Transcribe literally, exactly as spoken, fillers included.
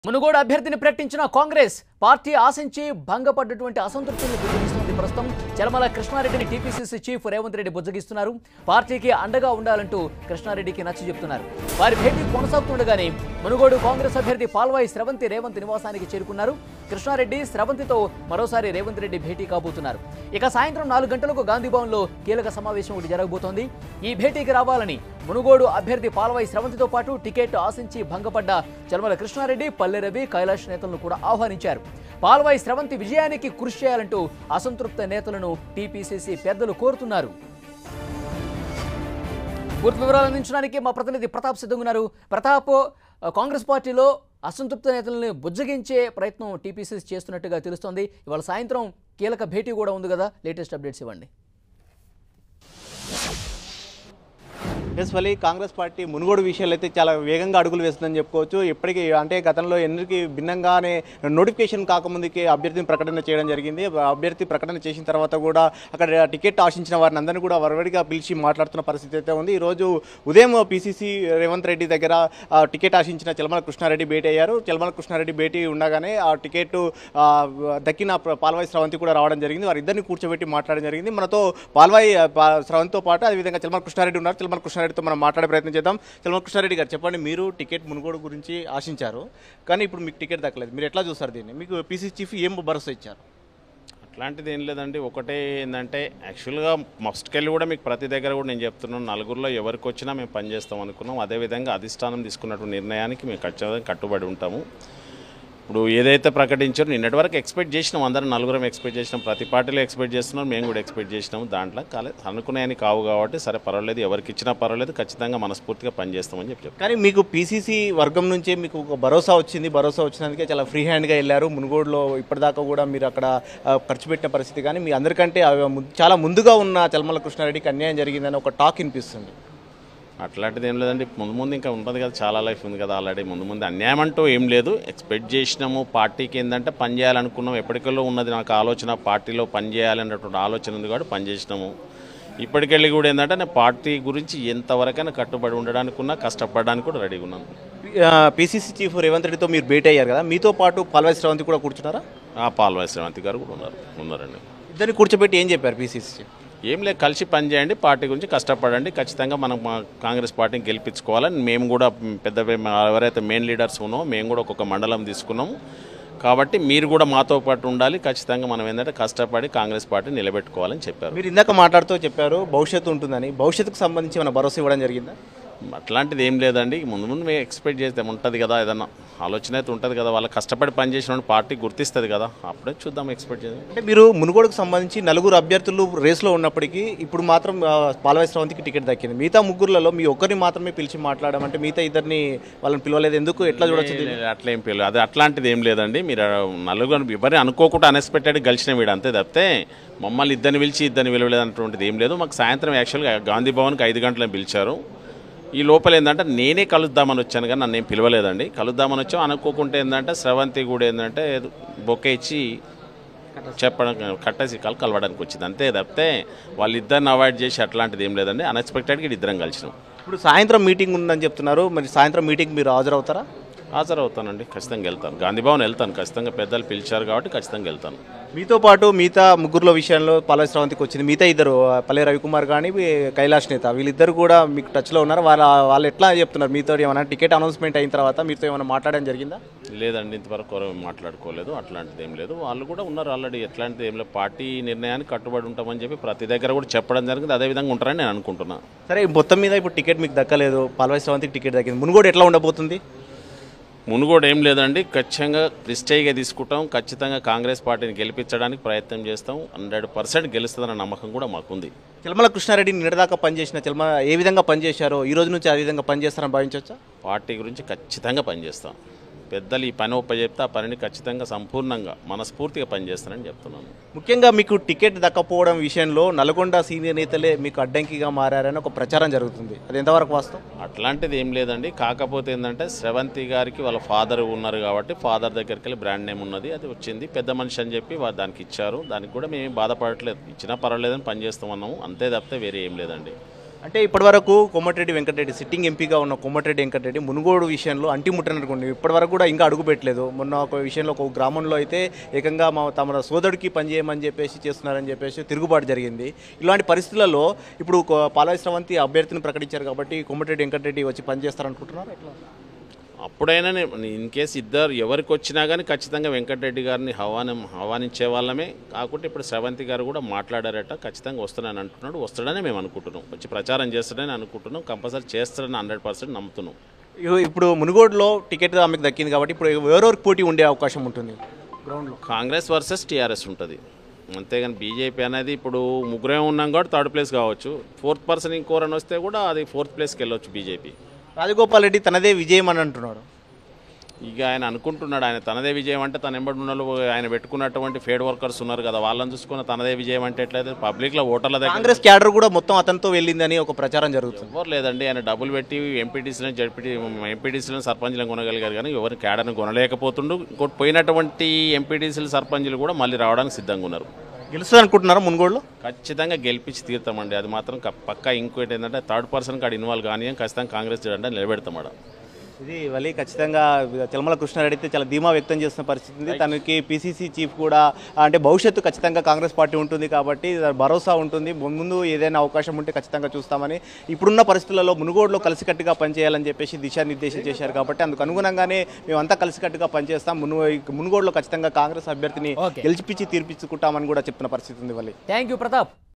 మునుగోడు అభ్యర్థిని ప్రకటించిన కాంగ్రెస్ పార్టీ ఆశించి భంగపడ్డటువంటి అసంతృప్తిని బుజ్జగిస్తుంది. ప్రస్తుతం చలమల కృష్ణారెడ్డిని టీపీసీసీ చీఫ్ రేవంత్ రెడ్డి బుజ్జగిస్తున్నారు. పార్టీకి అండగా ఉండాలంటూ కృష్ణారెడ్డికి నచ్చ చెప్తున్నారు. వారి భేటీ కొనసాగుతుండగానే మునుగోడు కాంగ్రెస్ అభ్యర్థి పాల్వాయి స్రవంతి రేవంత్ నివాసానికి చేరుకున్నారు. కృష్ణారెడ్డి స్రవంతితో మరోసారి రేవంత్ రెడ్డి భేటీ కాబోతున్నారు. ఇక సాయంత్రం నాలుగు గంటలకు గాంధీభవన్లో కీలక సమావేశం ఒకటి జరగబోతోంది. ఈ భేటీకి రావాలని మునుగోడు అభ్యర్థి పాల్వాయి స్రవంతితో పాటు టికెట్ ఆశించి భంగపడ్డ చలమల కృష్ణారెడ్డి, పల్లె రవి, కైలాష్ నేతలను కూడా ఆహ్వానించారు. పాల్వాయి స్రవంతి విజయానికి కృషి చేయాలంటూ అసంతృప్త నేతలను టీపీసీసీ పెద్దలు కోరుతున్నారు. పూర్తి వివరాలు అందించడానికి మా ప్రతినిధి ప్రతాప్ సిద్ధంగా ఉన్నారు. ప్రతాప్, కాంగ్రెస్ పార్టీలో అసంతృప్త నేతలను బుజ్జగించే ప్రయత్నం టీపీసీసీ చేస్తున్నట్టుగా తెలుస్తోంది. ఇవాళ సాయంత్రం కీలక భేటీ కూడా ఉంది కదా, లేటెస్ట్ అప్డేట్స్ ఇవ్వండి. Yes Vali Congress party Munugode విషయాలు అయితే చాలా వేగంగా అడుగులు వేస్తుందని చెప్పుకోవచ్చు. ఇప్పటికీ అంటే గతంలో ఎన్నికకి భిన్నంగానే నోటిఫికేషన్ కాకముందుకే అభ్యర్థిని ప్రకటన చేయడం జరిగింది. అభ్యర్థి ప్రకటన చేసిన తర్వాత కూడా అక్కడ టికెట్ ఆశించిన వారిని అందరినీ కూడా వరవడిగా పిలిచి మాట్లాడుతున్న పరిస్థితి అయితే ఉంది. ఈరోజు ఉదయం పీసీసీ రేవంత్ రెడ్డి దగ్గర టికెట్ ఆశించిన చలమల కృష్ణారెడ్డి భేటీ అయ్యారు. చలమల కృష్ణారెడ్డి భేటీ ఉండగానే ఆ టికెట్ దక్కిన పాల్వాయి స్రవంతి కూడా రావడం జరిగింది. వారిద్దరిని కూర్చోబెట్టి మాట్లాడడం జరిగింది. మనతో పాల్వాయి స్రవంతితో పాటు అదేవిధంగా చలమల కృష్ణారెడ్డి ఉన్నారు. చలమల కృష్ణారెడ్డితో మనం మాట్లాడే ప్రయత్నం చేద్దాం. చలమల కృష్ణారెడ్డి గారు, చెప్పండి, మీరు టికెట్ మునుగోడు గురించి ఆశించారు, కానీ ఇప్పుడు మీకు టికెట్ దక్కలేదు. మీరు ఎట్లా చూస్తారు దీన్ని? మీకు పీసీ చీఫ్ ఏం భరోసా ఇచ్చారు? అట్లాంటిది ఏం లేదండి. ఒకటే ఏంటంటే యాక్చువల్గా మస్ట్కెళ్ళి కూడా మీకు ప్రతి దగ్గర కూడా నేను చెప్తున్నాను, నలుగురిలో ఎవరికి వచ్చినా మేము పనిచేస్తాం అనుకున్నాం. అదేవిధంగా అధిష్టానం తీసుకున్నటువంటి నిర్ణయానికి మేము ఖచ్చితంగా కట్టుబడి ఉంటాము. ఇప్పుడు ఏదైతే ప్రకటించారో నిన్నటి వరకు ఎక్స్పెక్ట్ చేసినాం, అందరం నలుగురం ఎక్స్పెక్ట్ చేసినాం, ప్రతి పార్టీలో ఎక్స్పెక్ట్ చేస్తున్నాం, మేము కూడా ఎక్స్పెక్ట్ చేసినాము. దాంట్లో కాలేదు, అనుకునేని కావు కాబట్టి సరే పర్వాలేదు, ఎవరికి ఇచ్చినా పర్వాలేదు, ఖచ్చితంగా మనస్ఫూర్తిగా పనిచేస్తామని చెప్పి చెప్పారు. కానీ మీకు పీసీసీ వర్గం నుంచే మీకు ఒక భరోసా వచ్చింది. భరోసా వచ్చినందుకే చాలా ఫ్రీ హ్యాండ్గా వెళ్ళారు. మునుగోడులో ఇప్పటిదాకా కూడా మీరు అక్కడ ఖర్చు పెట్టిన పరిస్థితి, కానీ మీ అందరికంటే చాలా ముందుగా ఉన్న చలమల కృష్ణారెడ్డికి అన్యాయం జరిగిందని ఒక టాక్ వినిపిస్తుంది. అట్లాంటిది ఏం లేదండి. ముందు ముందు ఇంకా ఉంటుంది కదా, చాలా లైఫ్ ఉంది కదా ఆల్రెడీ. ముందు ముందు అన్యాయం అంటూ ఏం లేదు. ఎక్స్పెక్ట్ చేసినాము, పార్టీకి ఏంటంటే పని చేయాలనుకున్నాం. ఎప్పటికెళ్ళో ఉన్నది నాకు ఆలోచన, పార్టీలో పని చేయాలనేటువంటి ఆలోచన ఉంది కాబట్టి పని చేసినాము. ఇప్పటికెళ్ళి కూడా ఏంటంటే నేను పార్టీ గురించి ఎంతవరకైనా కట్టుబడి ఉండడానికి ఉన్నా, కష్టపడడానికి కూడా రెడీగా ఉన్నాను. పీసీసీ చీఫ్ రేవంత్ రెడ్డితో మీరు భేటీ అయ్యారు కదా, మీతో పాటు పాల్వాయి స్రవంతి కూడా కూర్చున్నారా? ఆ పాల్వాయి శ్రవంతి గారు కూడా ఉన్నారు ఉన్నారండి. ఇద్దరిని కూర్చోబెట్టి ఏం చెప్పారు పీసీసీ చీఫ్? ఏం లేదు, కలిసి పనిచేయండి, పార్టీ గురించి కష్టపడండి, ఖచ్చితంగా మనం మా కాంగ్రెస్ పార్టీని గెలిపించుకోవాలని. మేము కూడా పెద్ద ఎవరైతే మెయిన్ లీడర్స్ ఉన్నామో మేము కూడా ఒక్కొక్క మండలం తీసుకున్నాము. కాబట్టి మీరు కూడా మాతో పాటు ఉండాలి, ఖచ్చితంగా మనం ఏంటంటే కష్టపడి కాంగ్రెస్ పార్టీని నిలబెట్టుకోవాలని చెప్పారు. మీరు ఇందాక మాట్లాడుతూ చెప్పారు భవిష్యత్తు ఉంటుందని. భవిష్యత్తుకు సంబంధించి ఏమైనా భరోసా ఇవ్వడం జరిగిందా? అట్లాంటిది ఏం లేదండి. ముందు ముందు మేము ఎక్స్పెక్ట్ చేస్తే ఉంటుంది కదా, ఏదన్నా ఆలోచన అయితే ఉంటుంది కదా, వాళ్ళకి కష్టపడి పనిచేసిన పార్టీ గుర్తిస్తుంది కదా, అప్పుడే చూద్దాం ఎక్స్పెక్ట్ చేద్దాం. అంటే మీరు మునుగోడుకు సంబంధించి నలుగురు అభ్యర్థులు రేస్లో ఉన్నప్పటికీ ఇప్పుడు మాత్రం పాల్వాయి స్రవంతికి టికెట్ దక్కింది. మిగతా ముగ్గురులలో మీ ఒక్కరిని మాత్రమే పిలిచి మాట్లాడమంటే మిగతా ఇద్దరిని వాళ్ళని పిలవలేదు, ఎందుకు? ఎట్లా చూడొచ్చు? అట్లా ఏం పిలవలేదు, అది అట్లాంటిది ఏం లేదండి. మీరు నలుగురు ఎవరిని అనుకోకుండా అన్ఎక్స్పెక్టెడ్ కలిసిన వీడు అంతే తప్పితే మమ్మల్ని ఇద్దరిని పిలిచి ఇద్దరిని పిలవలేదు అన్నటువంటిది ఏం లేదు. మాకు సాయంత్రం యాక్చువల్గా గాంధీ భవన్కి ఐదు గంటలను పిలిచారు. ఈ లోపల ఏంటంటే నేనే కలుద్దామని వచ్చాను, కానీ నన్ను ఏం పిలవలేదండి. కలుద్దామని వచ్చాం, అనుకోకుంటే ఏంటంటే స్రవంతి కూడా ఏంటంటే బొకే ఇచ్చి చెప్పడం, కట్టేసి కాలు కలవడానికి వచ్చింది అంతే తప్పితే వాళ్ళిద్దరిని అవాయిడ్ చేసి అట్లాంటిది ఏం లేదండి. అన్ఎక్స్పెక్టెడ్గా ఇద్దరం కలిసినాం. ఇప్పుడు సాయంత్రం మీటింగ్ ఉందని చెప్తున్నారు, మరి సాయంత్రం మీటింగ్ మీరు హాజరవుతారా? హాజరవుతానండి, ఖచ్చితంగా వెళ్తాను. గాంధీభవన్ వెళ్తాను, ఖచ్చితంగా పెద్దలు పిలిచారు కాబట్టి ఖచ్చితంగా వెళ్తాను. మీతో పాటు మిగతా ముగ్గురుల విషయంలో పాల్వాయి స్రవంతికి వచ్చింది. మిగతా ఇద్దరు పల్లె రవికుమార్ కానీ కైలాష్ నేత, వీళ్ళిద్దరు కూడా మీకు టచ్లో ఉన్నారు. వాళ్ళ వాళ్ళు ఎట్లా చెప్తున్నారు మీతో? ఏమైనా టికెట్ అనౌన్స్మెంట్ అయిన తర్వాత మీతో ఏమైనా మాట్లాడడం జరిగిందా? లేదండి, ఇంతవరకు మాట్లాడుకోలేదు, అట్లాంటిది ఏం లేదు. వాళ్ళు కూడా ఉన్నారు ఆల్రెడీ, ఎట్లాంటిది ఏం లేదు. పార్టీ నిర్ణయానికి కట్టుబడి ఉంటామని చెప్పి ప్రతి దగ్గర కూడా చెప్పడం జరిగింది. అదేవిధంగా ఉంటారని నేను అనుకుంటున్నాను. సరే, మొత్తం మీద ఇప్పుడు టికెట్ మీకు దక్కలేదు, పాల్వాయి స్రవంతికి టికెట్ దక్కింది. మునుగోడు ఎట్లా ఉండబోతుంది? మునుగోడు ఏం లేదండి, ఖచ్చితంగా ప్రిస్టేజ్గా తీసుకుంటాం, ఖచ్చితంగా కాంగ్రెస్ పార్టీని గెలిపించడానికి ప్రయత్నం చేస్తాం. హండ్రెడ్ పర్సెంట్ గెలుస్తుందన్న నమ్మకం కూడా మాకుంది. చలమల కృష్ణారెడ్డి నిన్నటిదాకా పనిచేసిన చలమ ఏ విధంగా పనిచేశారో ఈ రోజు నుంచి ఆ విధంగా పనిచేస్తారని భావించవచ్చా? పార్టీ గురించి ఖచ్చితంగా పనిచేస్తాం. పెద్దలు ఈ పని ఒప్ప చెప్తే ఆ పనిని ఖచ్చితంగా సంపూర్ణంగా మనస్ఫూర్తిగా పనిచేస్తానని చెప్తున్నాను. ముఖ్యంగా మీకు టికెట్ దక్కపోవడం విషయంలో నల్గొండ సీనియర్ నేతలే మీకు అడ్డంకిగా మారని ఒక ప్రచారం జరుగుతుంది, అది ఎంతవరకు వాస్తవం? అట్లాంటిది ఏం లేదండి. కాకపోతే ఏంటంటే స్రవంతి గారికి వాళ్ళ ఫాదర్ ఉన్నారు కాబట్టి ఫాదర్ దగ్గరికి వెళ్ళి బ్రాండ్ నేమ్ ఉన్నది, అది వచ్చింది, పెద్ద మనిషి అని చెప్పి వారు దానికి ఇచ్చారు. దానికి కూడా మేము బాధపడట్లేదు, ఇచ్చినా పర్వాలేదని పనిచేస్తామన్నాము అంతే తప్పితే వేరే ఏం లేదండి. అంటే ఇప్పటివరకు కోమటిరెడ్డి వెంకటరెడ్డి సిట్టింగ్ ఎంపీగా ఉన్న కోమటిరెడ్డి వెంకటరెడ్డి మునుగోడు విషయంలో అంటిముట్టననుకోండి ఇప్పటివరకు కూడా ఇంకా అడుగు పెట్టలేదు. మొన్న ఒక విషయంలో ఒక గ్రామంలో అయితే ఏకంగా మా తమ సోదరుడికి పనిచేయమని చెప్పేసి చేస్తున్నారని చెప్పేసి తిరుగుబాటు జరిగింది. ఇలాంటి పరిస్థితులలో ఇప్పుడు పాలయ స్రవంతి అభ్యర్థిని ప్రకటించారు కాబట్టి కోమటిరెడ్డి వెంకటరెడ్డి వచ్చి పనిచేస్తారనుకుంటున్నారు ఎట్లా? అప్పుడైనా ఇన్ కేసు ఇద్దరు ఎవరికి వచ్చినా కానీ ఖచ్చితంగా వెంకటరెడ్డి గారిని ఆహ్వానం ఆహ్వానించే వాళ్ళమే. కాకుంటే ఇప్పుడు శ్రవంతి గారు కూడా మాట్లాడారట, ఖచ్చితంగా వస్తానని అంటున్నాడు. వస్తాడని మేము అనుకుంటున్నాం, వచ్చి ప్రచారం చేస్తాడని అనుకుంటున్నాం, కంపల్సరీ చేస్తాడని హండ్రెడ్ పర్సెంట్ నమ్ముతున్నాం. ఇప్పుడు మునుగోడులో టికెట్ ఆమెకు దక్కింది కాబట్టి ఇప్పుడు ఎవరెవరికి పోటీ ఉండే అవకాశం ఉంటుంది గ్రౌండ్లో? కాంగ్రెస్ వర్సెస్ టీఆర్ఎస్ ఉంటుంది, అంతేగాని బీజేపీ అనేది ఇప్పుడు ముగ్గురే ఉన్నాం కాబట్టి థర్డ్ ప్లేస్ కావచ్చు. ఫోర్త్ పర్సన్ ఇంకోరని వస్తే కూడా అది ఫోర్త్ ప్లేస్కి వెళ్ళొచ్చు బీజేపీ. రాజగోపాల్ రెడ్డి తనదే విజయం అని అంటున్నాడు. ఇక ఆయన అనుకుంటున్నాడు ఆయన తనదే విజయం అంటే తన ఎంబడి ఉన్న ఆయన పెట్టుకున్నటువంటి ఫేడ్ వర్కర్స్ ఉన్నారు కదా, వాళ్ళని చూసుకున్న తనదే విజయం అంటే ఎట్లయితే పబ్లిక్లో ఓటర్ల దగ్గర కాంగ్రెస్ క్యాడర్ కూడా మొత్తం అతనితో వెళ్ళిందని ఒక ప్రచారం జరుగుతుంది. ఎవరు లేదండి, ఆయన డబ్బులు పెట్టి ఎంపీటీసీలను జడ్పీ ఎంపీటీసీలను సర్పంచ్లను కొనగలిగారు కానీ ఎవరిని క్యాడర్ని కొనలేకపోతుండు. ఇంకోటి పోయినటువంటి ఎంపీటీసీలు సర్పంచ్లు కూడా మళ్ళీ రావడానికి సిద్ధంగా ఉన్నారు. గెలుస్తుంది అనుకుంటున్నారా మునుగోడులో? ఖచ్చితంగా గెలిపించి తీరుతామండి, అది మాత్రం పక్కా. ఇంకోటి ఏంటంటే థర్డ్ పర్సన్ కాడ ఇన్వాల్వ్ కానీ ఖచ్చితంగా కాంగ్రెస్ అంటే నిలబెడతాం. ఇది వలి ఖచ్చితంగా తెలమల కృష్ణారెడ్డి అయితే చాలా ధీమా వ్యక్తం చేస్తున్న పరిస్థితి ఉంది. తనకి పీసీసీ చీఫ్ కూడా అంటే భవిష్యత్తు ఖచ్చితంగా కాంగ్రెస్ పార్టీ ఉంటుంది కాబట్టి భరోసా ఉంటుంది, ముందు ఏదైనా అవకాశం ఉంటే ఖచ్చితంగా చూస్తామని. ఇప్పుడున్న పరిస్థితులలో మునుగోడులో కలిసికట్టుగా పనిచేయాలని చెప్పేసి దిశానిర్దేశం చేశారు కాబట్టి అందుకు అనుగుణంగానే మేమంతా కలిసికట్టుగా పనిచేస్తాం, మును మునుగోడులో ఖచ్చితంగా కాంగ్రెస్ అభ్యర్థిని గెలిచిపించి తీర్పించుకుంటామని కూడా చెప్తున్న పరిస్థితి ఉంది. Valli thank you Pratap.